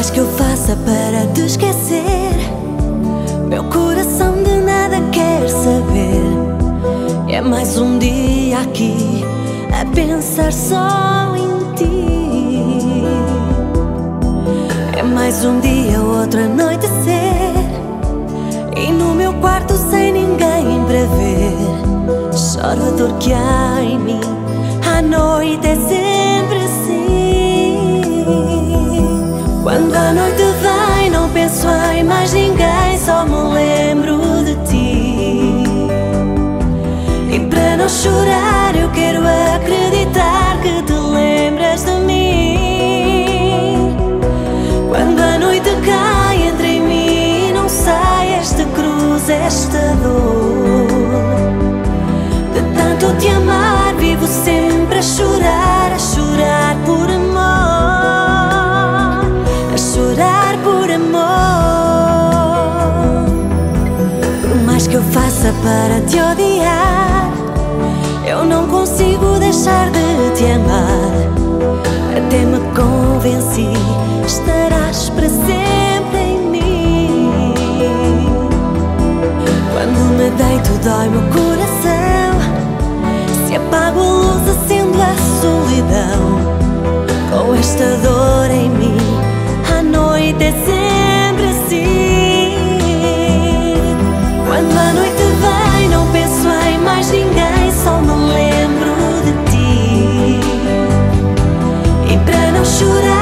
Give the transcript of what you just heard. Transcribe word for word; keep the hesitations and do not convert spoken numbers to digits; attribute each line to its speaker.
Speaker 1: mais que eu faça para te esquecer, meu coração de nada quer saber. É mais um dia aqui a pensar só em ti. É mais um dia, outro anoitecer, e no meu quarto sem ninguém para ver, choro a dor que há em mim. A noite é sempre assim. Quando a noite vem não penso em mais ninguém, só me lembro de ti. E para não chorar eu quero acreditar que te lembras de mim. Quando a noite cai entre mim e não sai esta cruz, esta dor, de tanto te amar vivo sempre a chorar, a chorar por amor, a chorar por amor. Por mais que eu faça para te odiar, eu não consigo deixar de te amar. Até me convenci, estarás para sempre em mim. Quando me deito dói meu coração, se apago a luz acendo a solidão. Com esta dor em mim, a noite é sempre assim. Quando a noite vem não penso em mais ninguém, só me lembro de ti. E para não chorar